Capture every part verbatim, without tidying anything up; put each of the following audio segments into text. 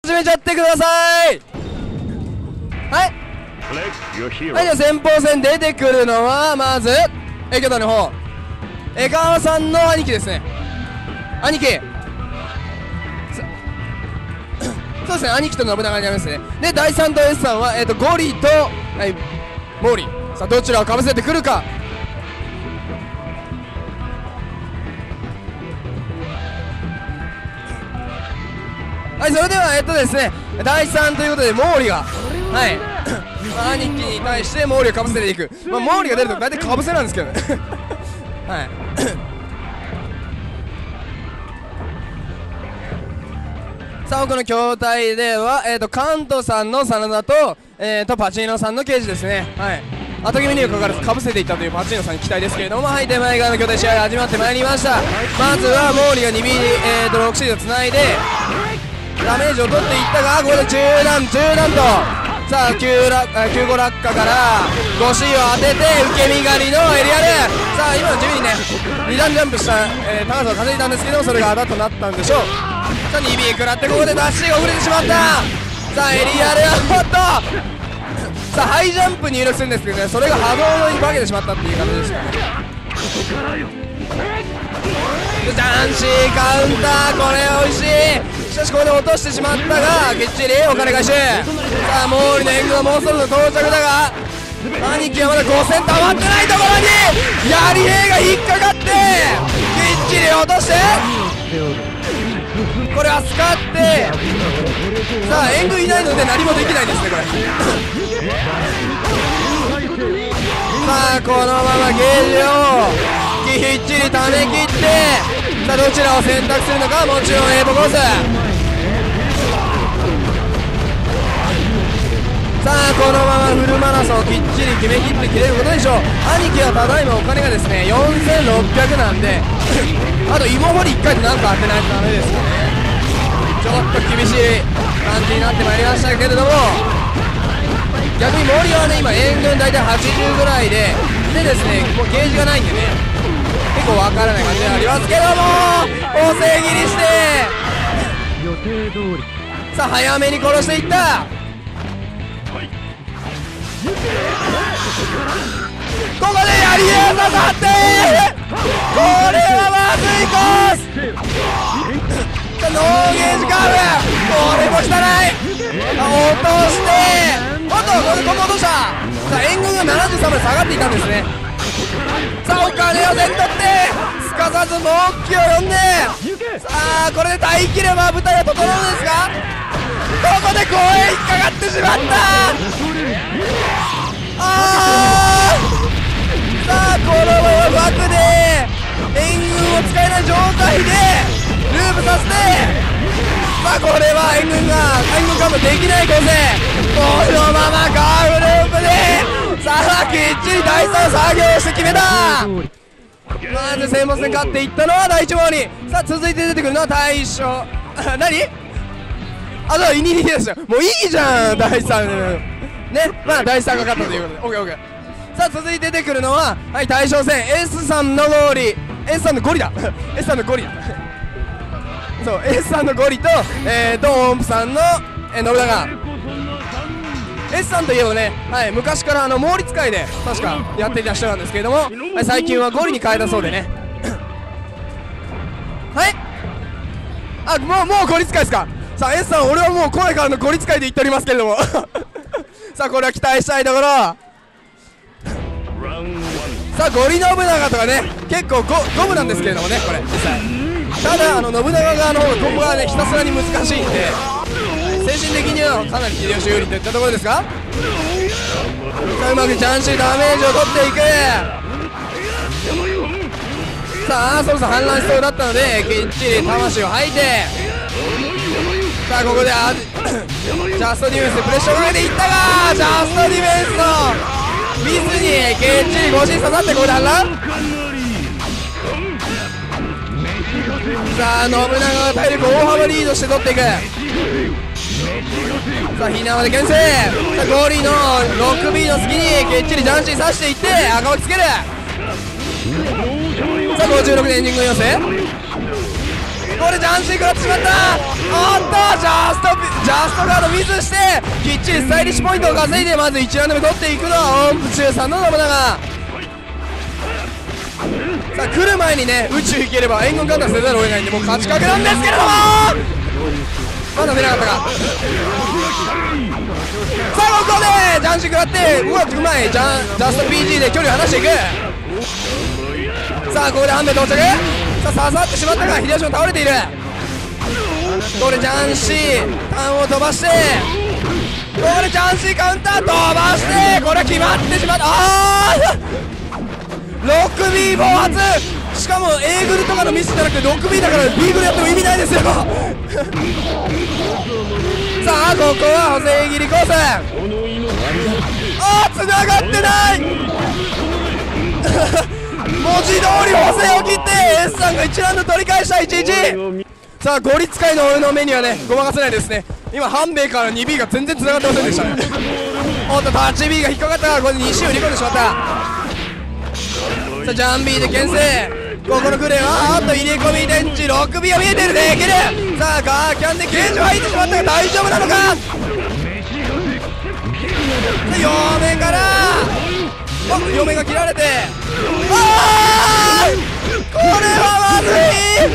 始めちゃってください。はいはい、じゃあ先鋒戦出てくるのはまずえ巨大の方江川さんの兄貴ですね。兄貴そうですね、兄貴と信長になりますね。でだいさんと S さんは、えー、とゴリと、はい、毛利、さあどちらをかぶせてくるか。はい、それではえっとですねだいさんということで毛利がはい兄貴に対して毛利をかぶせていく。まあ毛利が出ると大体かぶせなんですけどねはいさあ奥の筐体では、えー、とカントさんの真田と,、えー、とパチーノさんの刑事ですね。はい後決めにもかかわらずかぶせていったというパチーノさんに期待ですけれども、はい手前側の筐体試合が始まってまいりました。まずは毛利がにビー、えー、とろくシードつないでダメージを取っていったが、ここで中段中段とさあ きゅう, 落きゅうご落下から ごシー を当てて受け身狩りのエリアでさあ今の地味にねに段ジャンプした、えー、高さを稼いだんですけども、それがあだとなったんでしょう。さあにビー食らってここでダッシーが遅れてしまった。さあエリアでおっとさあハイジャンプ入力するんですけどね、それが波動に化けてしまったっていう感じですよね。男子カウンター、これ美味しい。しかしここで落としてしまったがきっちりお金返し。さあ毛利の援軍はもうそろそろ到着だが兄貴はまだごせん溜まってないところにやり兵が引っかかってきっちり落としてこれは使ってさあ援軍いないので何もできないですねこれさあこのままゲージをきっちり溜め切ってさあどちらを選択するのか、もちろんエーボコース。さあこのままフルマラソンをきっちり決めきって切れることでしょう。兄貴はただいまお金がですねよんせんろっぴゃくなんであと芋掘りいっかいで何か当てないとダメですよね。ちょっと厳しい感じになってまいりましたけれども、逆に毛利はね今援軍大体はちじゅうぐらいででですねもうゲージがないんでね結構わからない感じでありますけども、補正切りして予定通りさあ早めに殺していった。ここでやりえ刺さってこれはまずいコースノーゲージカーブ、これも汚い。落としておっとこれここ落とした。さあ援軍がななじゅうさんまで下がっていたんですね。さあお金を手に取ってすかさず猛機を呼んでさあこれで耐えきれば舞台は整うんですがここで公園引っかかってしまった。あーさあこのままバックで援軍を使えない状態でループさせてさあこれは援軍が援軍カムできない構成このままカーブループでさあきっちりだいさん作業して決めた。まず先鋒戦勝っていったのは第一毛利。さあ続いて出てくるのは大将何あとイニニですよ。もういいじゃんだいさんね、まあだいさんが勝ったということで オーケーオーケー。 さあ続いて出てくるのははい大将戦 S さんのゴリ S さんのゴリだS さんのゴリだそう S さんのゴリと、えー、と音符さんの、えー、信長 S さんといえばね、はい、昔からあの毛利使いで確かやっていた人なんですけれども、はい、最近はゴリに変えたそうでねはいあもうもうゴリ使いですか。さあ S さん俺はもう声からのゴリ使いで言っておりますけれどもさあこれは期待したいところ。さあゴリ信長とかね結構ゴゴムなんですけれどもねこれ実際ただあの信長側の方がコンボがねひたすらに難しいんで精神的にはかなり秀吉有利といったところですが、さあうまくチャンシーダメージを取っていく。さあそろそろ反乱しそうだったのできっちり魂を吐いてさあここであジャストディフェンスでプレッシャーをかけていったがジャストディフェンスのミスにきっちりごし刺さってここで反乱。さあ信長が体力大幅リードして取っていく。さあひなまで牽制。さあゴリの ろくビー の隙にきっちりジャンシー刺していって赤巻つける。さあごじゅうろくでエンディング要請。 これジャンシー食らってしまった。おっとジャストジャストガードミスしてきっちりスタイリッシュポイントを稼いでまずいちラウンド目取っていくのは音符中さんの信長。さあ来る前にね宇宙行ければ援軍カウンターせざるを得ないんでもう勝ちかけなんですけれどもまだ出なかったか。さあここでジャンシー食らってうまくうまいジャンジャスト ピージー で距離を離していく。さあここでハンデ到着。さあ刺さってしまったが秀吉も倒れている。これジャンシーターンを飛ばしてこれジャンシーカウンター飛ばしてこれ決まってしまった。ああロック ビー 暴発。しかも A グルとかのミスじゃなくてロック ビー だから B グルやっても意味ないですよさあここは補正切りコース。ああ繋がってない文字通り補正を切って S さんがいちラウンド取り返した。いちいち。さあゴリ使いの俺の目にはねごまかせないですね。今ハンベイから にビー が全然繋がってませんでしたねおっとタッチ B が引っかかったからこれでに周売り込んでしまった。さあジャン B で牽制。ここのクレーはあっと入れ込み電池 ろくビー は見えてる。できる。さあガーキャンでゲージ入ってしまったが大丈夫なのか。両面からあ両面が切られてあーこれはまずい。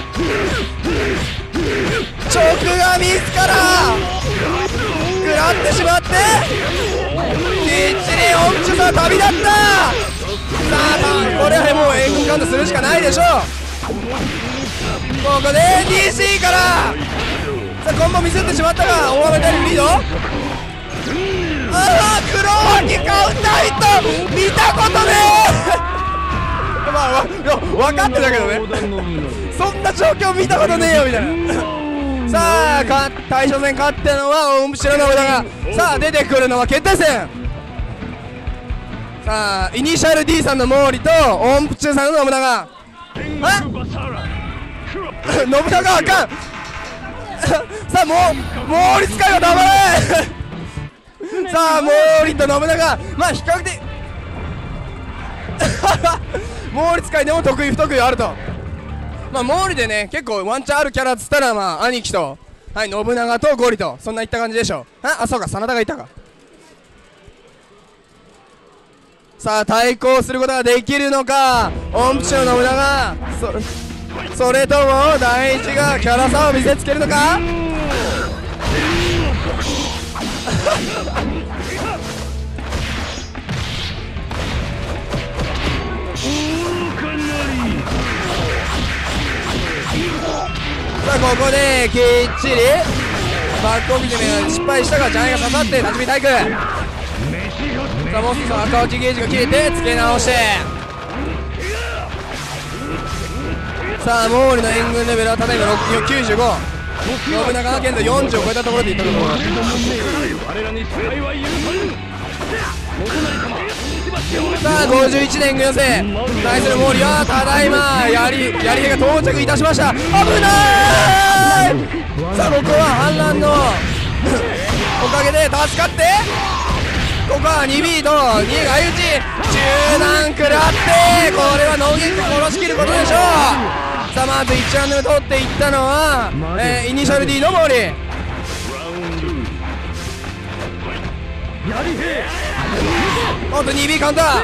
直がミスから食らってしまってきっちり音符が旅立った。さあこれはもう援軍カウントするしかないでしょう。ここで ディーシー からさあコンボミスってしまったが大雨大陸リード。ああ黒脇カウンターヒット見たことねえまあ分かってたけどねそんな状況見たことねえよみたいなさあ対象戦勝ったのは音符白信長。さあ出てくるのは決定戦。さあイニシャル D さんの毛利と音符中さんの信長。え信長あかんさあもう毛利使いは黙れさあ毛利と信長まあ比較的毛利使いでも得意不得意あると。まあ毛利でね結構ワンチャンあるキャラっつったらまあ兄貴とはい信長とゴリとそんないった感じでしょう。ああそうか真田がいたか。さあ対抗することができるのか音符中の信長。 そ, それとも第一がキャラ差を見せつけるのかさあここできっちりバックオフィスに失敗したがジャイが刺さって立ち見体育。さあもう一つ赤落ちゲージが切れて付け直してさあ毛利の援軍レベルはただいまきゅうじゅうご信長の剣道よんじゅうを超えたところでいったところさあごじゅういちねん軍予選対する毛利はただいまやりやり兵が到着いたしました。危ないさあここは反乱のおかげで助かってここは にビー とにが相打ち中段食らってこれはノーゲーム殺しきることでしょう。さあまずいちラウンド目取っていったのは、えー、イニシャル D の毛利。おっと にビー カウンター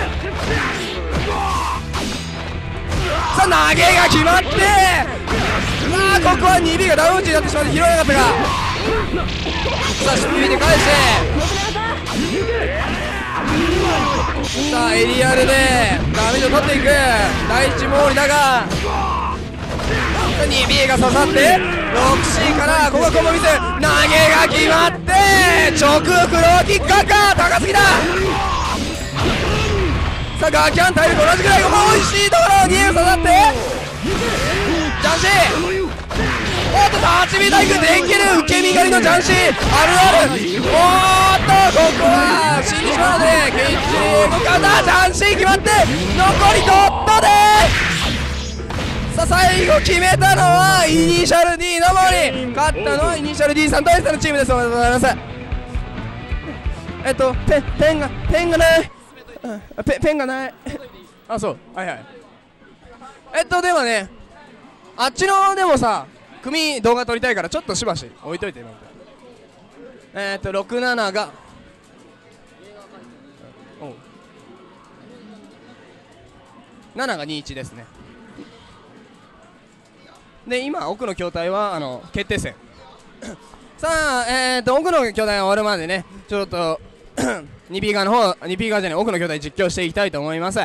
さあ投げが決まってさあここは にビー がダウン打ちになってしまって拾えなかったがさあスピードで返してさあエリアルでダメージを取っていく第一毛利だがにビー が刺さって ろくシー からここはコンボ見せ投げが決まって直クローキッカーか高すぎだ。さあガーキャン体力同じくらいここ美味しいところに刺さってジャンシーおっと立ち見体育できる受け身狩りのジャンシーあるあるおーっとここは死んでしまうのできっちり向かったジャンシー決まって残りドットでさあ最後決めたのはイニシャル D の毛利勝ったのはイニシャル D さんと S さんのチームです。おめでとうございます。えっとペンペンがペンがないペペンがないあそうはいはいえっとではねあっちのでもさ組動画撮りたいからちょっとしばし置いといて今みたいな。えっとろくなながおなながにいちですね。で今奥の筐体はあの決定戦さあえっと奥の筐体が終わるまでねちょっとにピー 側の方 にピー 側じゃない奥の筐体実況していきたいと思います。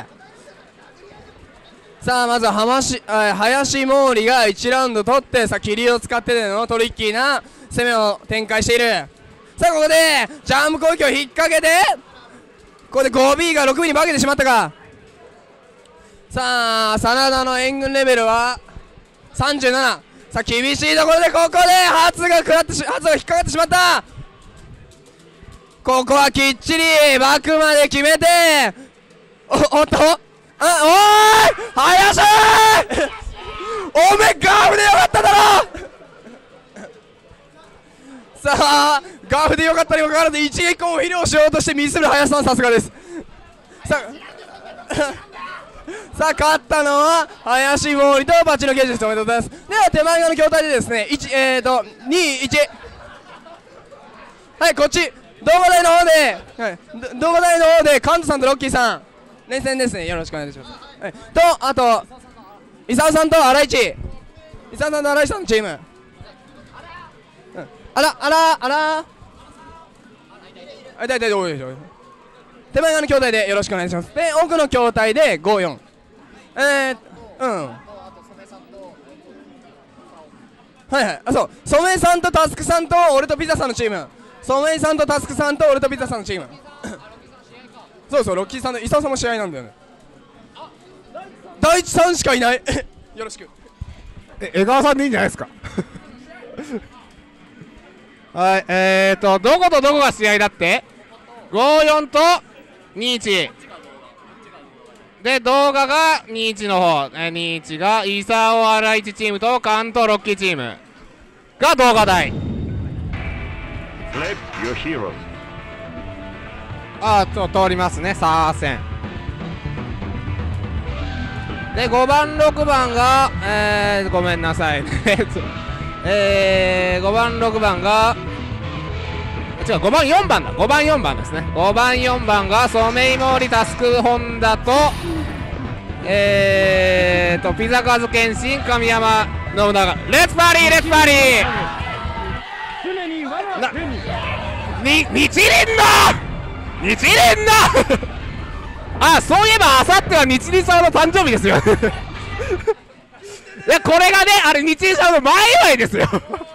さあまずは林林毛利がいちラウンド取ってさ霧を使ってでのトリッキーな攻めを展開している。さあここでジャンプ攻撃を引っ掛けてここで ごビー がろくビー に化けてしまったか。さあ真田の援軍レベルはさんじゅうなな。さあ厳しいところでここでハツが食らってしハツが引っかかってしまった。ここはきっちりバックまで決めておおっとあおーい林おめえガーフでよかっただろさあガーフでよかったにもかかわらず一撃を披露しようとしてミスる林さんさすがです。さあさあ勝ったのは林毛利とバチの刑事です。おめでとうございます。では手前側の筐体でですねいちえーとにいちはいこっち動画台の方で、はい、動画台の方でカントさんとロッキーさん連戦ですね。よろしくお願いします。はい、とあと伊沢さんと新井地伊沢さんと新井さんのチーム、うん、あらあらあらあいたいたいたおいおいおい手前側の筐体でよろしくお願いします。で奥の筐体でごよんえーうんはいはいあそう染井さんとタスクさんと俺とピザさんのチーム染井さんとタスクさんと俺とピザさんのチームそうそうロッキーさんと伊沢さんも試合なんだよね。第一さんしかいないよろしくえ江川さんでいいんじゃないですかはいえーとどことどこが試合だってごよんとにいちで動画がにいちの方、えー、にいちが伊沢新井チームと関東ロッキーチームが動画台ああと通りますねさあ線でごばんろくばんがえー、ごめんなさいねえー、ごばんろくばんが違うごばんよんばんだごばんよんばんですね。ごばんよんばんが染井毛利タスク本田とえーとピザカズ謙信神山信長レッツパーリーレッツパーリーなに日輪だ日輪だあそういえばあさっては日輪さんの誕生日ですよいやこれがねあれ日輪さんの前祝いですよ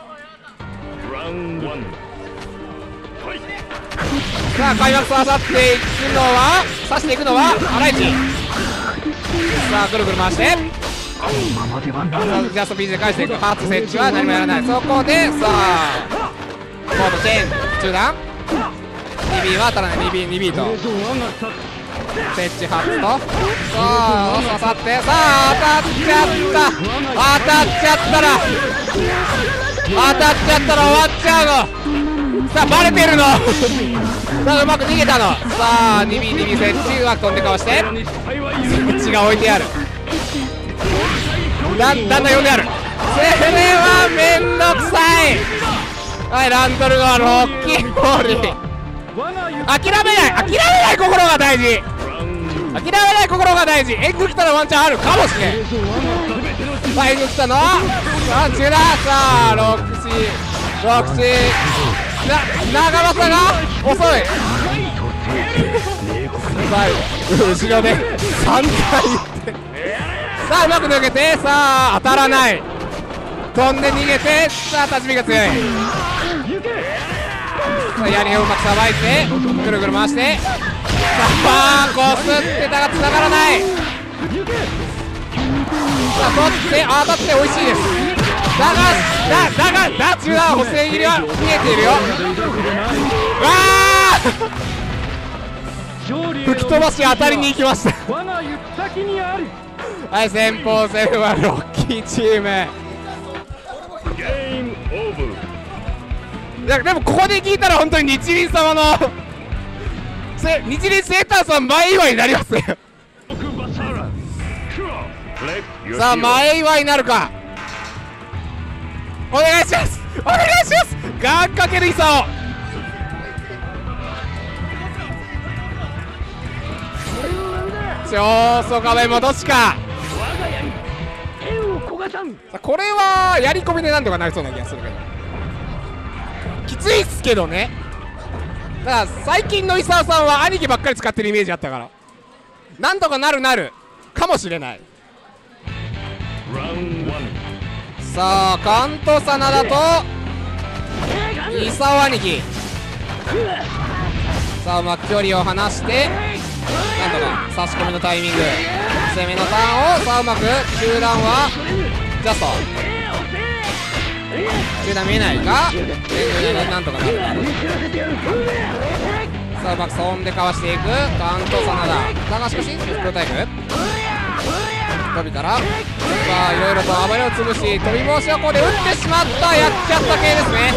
さあ開幕さあさっていくのは刺していくのは新井地さあぐるぐる回してジャストピーチで返していくハーツ設置は何もやらない。そこでさあコートチェーン中断 にビー は当たらない にビー にビー と設置ハーツとさあ刺さってさあ当たっちゃった当たっちゃったら当たっちゃったら終わっちゃうのさあバレてるのさあうまく逃げたのさあ にビー にビー 設置うまく飛んでかわして設置が置いてあるだ, だんだん呼んであるそれはめんどくさいはいランドルがロッキーボール諦めない諦めない心が大事諦めない心が大事エッグ来たらワンチャンあるかもしれんさあエッグ来たのさあ中ださあロックシーロックシーな長政が遅い後ろでさんかいさあうまく抜けてさあ当たらない飛んで逃げてさあ立ち身が強いさあ槍をうまくさばいてぐるぐる回してさあこすってたがつながらないさあ取って当たって美味しいですだがだだがだ中段補正切りは見えているよわあ吹き飛ばし当たりに行きましたはい先鋒戦はロッキーチームいやでもここで聞いたら本当に日輪様の日輪セーターさん前祝いになりますねさあ前祝いになるかお願いします、お願いします。ガンかけるイサオ。超速壁戻しか。これはやり込みでなんとかなりそうな気がするけど、きついっすけどね。だから最近のイサオさんは兄貴ばっかり使ってるイメージあったから、なんとかなるなるかもしれない。さあカントサナだとイサオ兄貴、さあうまく距離を離してなんとか差し込みのタイミング、攻めのターンをさあうまく中段はジャスト中段見えないか、なんとかなる。さあうまくそんでかわしていくカントサナだ。だがしかし黒タイプ飛びからさあいろいろと暴れを潰し飛び防止をここで打ってしまった。やっちゃった系ですね。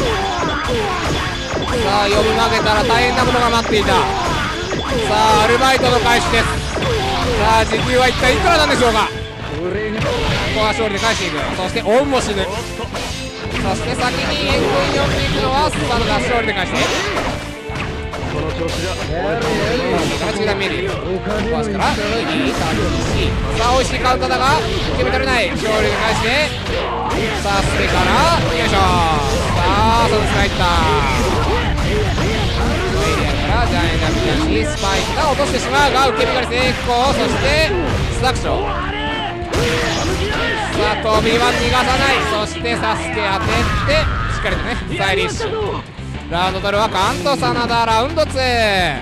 さあ呼び曲げたら大変なことが待っていた。さあアルバイトの開始です。さあ時給は一体いくらなんでしょうか。ここは勝利で返していく。そしてオンも死ぬ。そして先に援軍に呼んでいくのはスパノが勝利で返してこの調子だ。から中段見える壊しからいいタッチ。さあ美味しいカウンターだが決められない。勝利で返してさあステからよいしょ。さあそのスがいったエリアからジャイアントダミナシスパイクが落としてしまうが受け身が成功。そしてスタクションさあ飛びは逃がさない。そしてサスケ当ててしっかりとねスタイリッシュ。ラウンド取るはカントサナダ。ラウンドツー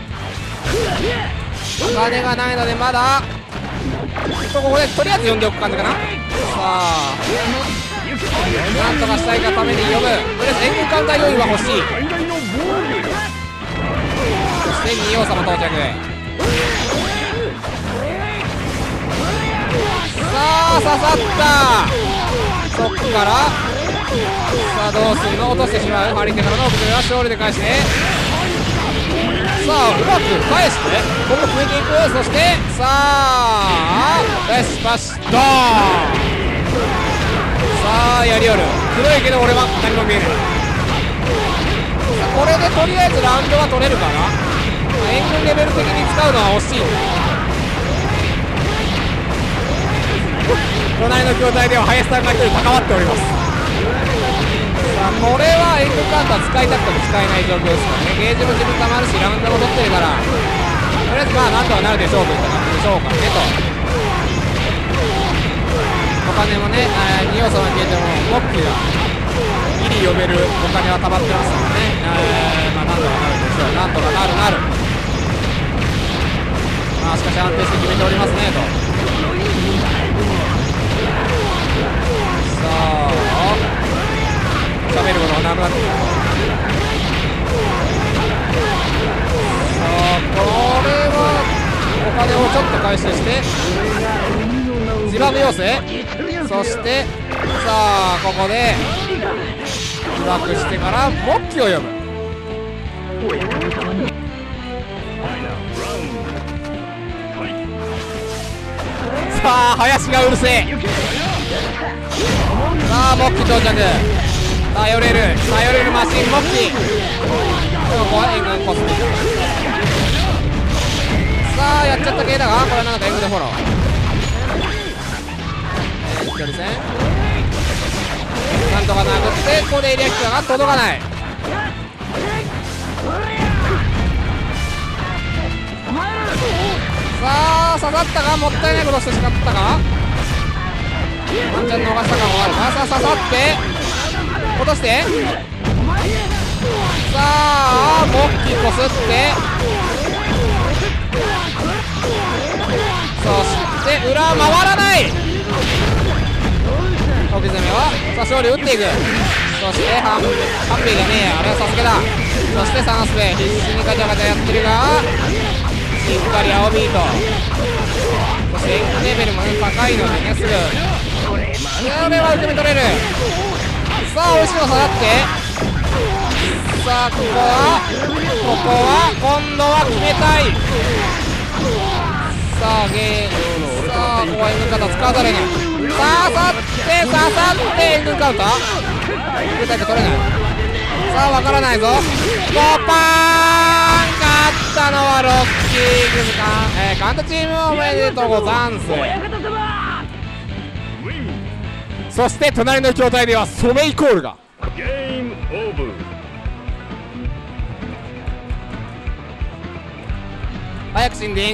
お金がないのでまだここでとりあえず呼んでおく感じかな。さあなんとかしたいがために呼ぶ。とりあえず援軍カウンター要員は欲しい。そして二王様到着。さあ刺さった。そっからさあどうするの。落としてしまう。張り手からの奥では勝利で返してさあうまく返してここ増えていく。そしてさあレスパシドーン。さあやりよる。黒いけど俺は何も見えない。これでとりあえずラウンドは取れるかな。援軍レベル的に使うのは惜しい。隣の筐体では林さんが一人関わっております。さあこれは援軍カウンター使いたくても使えない状況ですからね。ゲージも自分たまるしラウンドも取ってるからとりあえずまあなんとかなるでしょうといった感じでしょうかねと。お金もねに要素が消えてもモッキーがギリ呼べるお金はたまってますからね。えー、まあなんとかなるでしょう。なんとかなるなる。まあしかし安定して決めておりますねと。さあ喋ることがなくなってきた。さあこれはお金をちょっと回収して自爆要請。そしてさあここで自爆してからモッキを呼ぶ。さあ林がうるせえ。さあモッキ到着。頼れる頼れるマシンモッキ。ここは援軍コスミ。さあやっちゃった系だがこれはなんか援軍でフォロー。えー、距離戦なんとか殴ってここでエリアキカが届かない。さあ刺さったがもったいないことしてしまったか。ワンチャン逃した感もある。さあ刺さって落としてさあモッキーこすってそして裏回らない。置き攻めはさあ勝利打っていく。そしてハンハンビーがねえあれはサスケだ。そしてサンスペ必死にガチャガチャやってるがしっかり青ビート。そして演技レベルもね高いのでねすぐこれは受け身取れる。さあ美味しいの下がってさあここはここは今度は決めたい。さあゲーさあここは M 型使わざるにさあさあして刺さって援軍カウンターグタイプ取れない。さあ分からないぞ。コパーン勝ったのはロッキー組か、えー、カンタチームおめでとうござんす。そして隣の筐体ではソメイコールがゲームオーバー。 早く死んでいい。